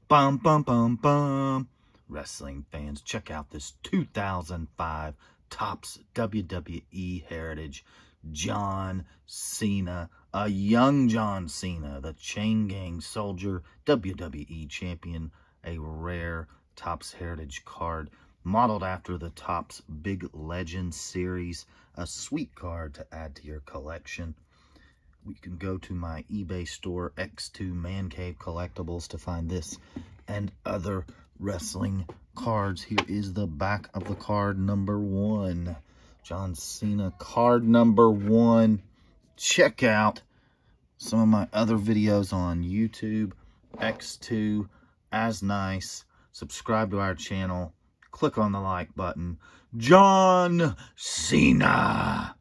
Bum, bum, bum, bum. Wrestling fans, check out this 2005 Topps WWE Heritage John Cena, a young John Cena, the Chain Gang Soldier, WWE Champion, a rare Topps Heritage card modeled after the Topps Big Legend series, a sweet card to add to your collection. You can go to my eBay store, X2 Man Cave Collectibles, to find this and other wrestling cards. Here is the back of the card, number 1. John Cena, card number 1. Check out some of my other videos on YouTube, X2, As Nice. Subscribe to our channel. Click on the like button. John Cena.